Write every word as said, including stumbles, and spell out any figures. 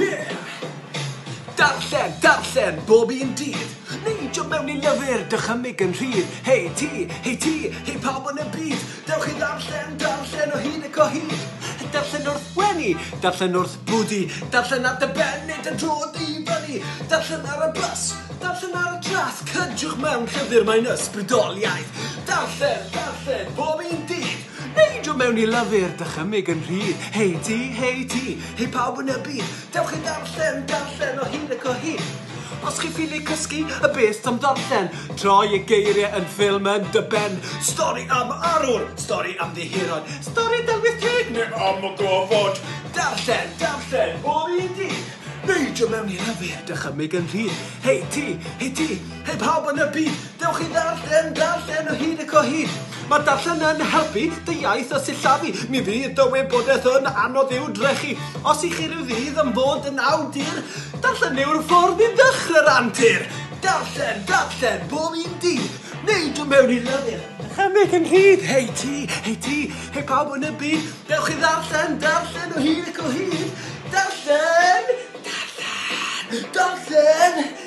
Yeah! Darllen, darllen, bob un dydd. Neidio mewn I lyfr, dychymyg yn rhydd. Hei ti, hei ti, hei pawb yn y byd. Dewch I darllen, darllen o hyd ac o hyd. Darllen wrth wenu, darllen wrth bwdi. Darllen ar dy ben, nid yn drod I fyny. Darllen ar y bus, darllen ar y trath. Cydwch mewn llyfr mae'n ysbrydoliaeth. Darllen, darllen, bob un dydd. Neidio mewn I lyfr, dychymyg yn rhydd. Hei ti, hei ti, hei pawb yn y byd. Dewch I darllen, darllen o hyd ac o hyd. Os chi ffili cysgu y beth am darllen, troi y geiriau yn ffilm yn dy ben. Stori am arwr, stori am ddihuron, stori delwydd teg neu am y gofod. Darllen, darllen, bob un dydd. Neidio mewn I lyfr, dychymyg yn rhydd. Hei ti, hei ti, hei pawb yn y byd. Dewch I darllen, darllen o hyd ac o hyd. Mae darllen yn helpu dy iaith o sillafu. Mi fydd dy wybodaeth yn anodd i'w drechu. Os I chi rhyw ddydd yn bod yn awdur, darllen yw'r ffordd I ddechrau'r antur. Darllen, darllen, bob un dydd. Neidio mewn I lyfr, dychymyg yn rhydd. Hei ti, hei ti, hei pawb yn y byd. Dewch I darllen, darllen o hyd ac o hyd. Darllen, darllen, darllen.